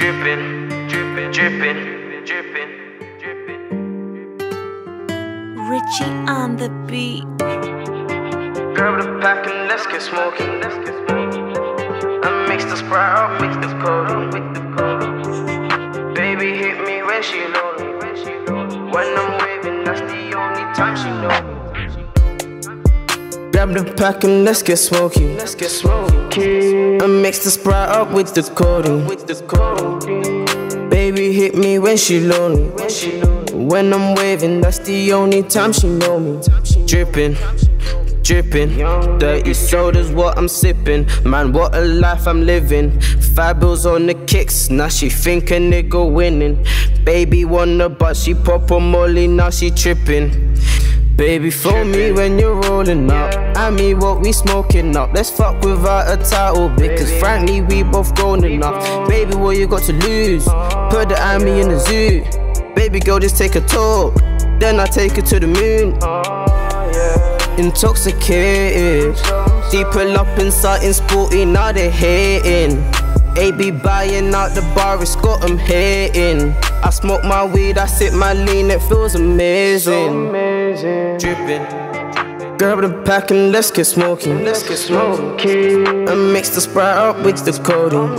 dripping, dripping, dripping, dripping, dripping. Richie on the beat. Grab the pack and let's get smoking. I mix the Sprite up with the codeine. Baby hit me when she lonely. When I'm waving, that's the only time she know me. Grab the pack and let's get smoky. I mix the Sprite up with the codeine. Baby hit me when she lonely. When I'm waving, that's the only time she know me. Dripping, dripping, dirty soda's what I'm sipping. Man, what a life I'm living. 5 bills on the kicks, now she think a nigga winning. Baby wanna but she pop a molly, now she tripping. Baby, phone me when you're rolling up. I mean, what we smoking up? Let's fuck without a title, because frankly, we both grown enough. Baby, what you got to lose? Put the Amy in the zoo. Baby girl, just take a talk, then I take her to the moon. Intoxicated, deep pull up in something sporty, now they hating. AB buying out the bar, it's got them hating. I smoke my weed, I sip my lean, it feels amazing. Dripping, grab the pack and let's get smoking. I mix the Sprite up with the codeine.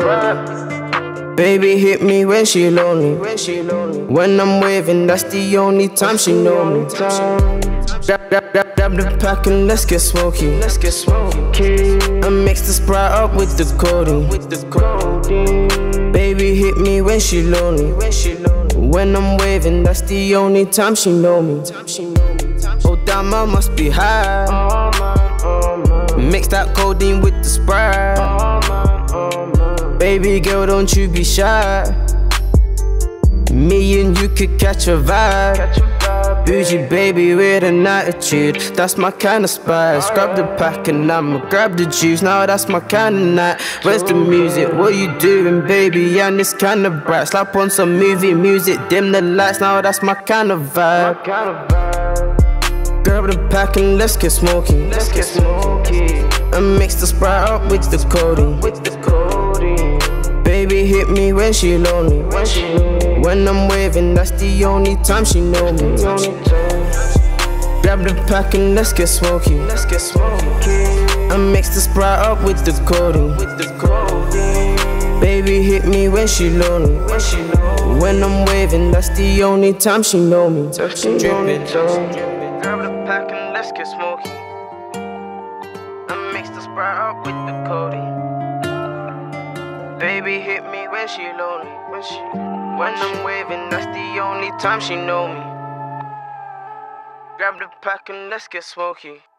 Baby hit me when she lonely. When I'm waving, that's the only time she know me. Grab the pack and let's get smoky. I mix the Sprite up with the codeine. Baby hit me when she lonely. When I'm waving, that's the only time she know me. Oh damn, I must be high. Mix that codeine with the Sprite. Baby girl, don't you be shy. Me and you could catch a vibe. Bougie baby with an attitude, that's my kind of spice. Grab the pack and I'ma grab the juice, now that's my kind of night. Where's the music, what you doing baby, and it's kind of bright. Slap on some movie music, dim the lights, now that's my kind of vibe. Grab the pack and let's get smoky. I mix the Sprite up with the codeine. Baby hit me when she lonely. When I'm waving, that's the only time she know me. Grab the pack and let's get smoky. I mix the Sprite up with the codeine. Baby hit me when she lonely. When I'm waving, that's the only time she know me. Dripping. Grab the pack and let's get smoky. I mix the Sprite up with the codeine. Baby hit me when she lonely. When I'm waving, that's the only time she know me. Grab the pack and let's get smoky.